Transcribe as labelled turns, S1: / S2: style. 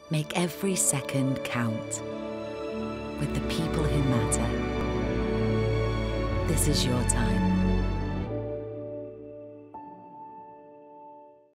S1: Make every second count with the people who matter. This is your time.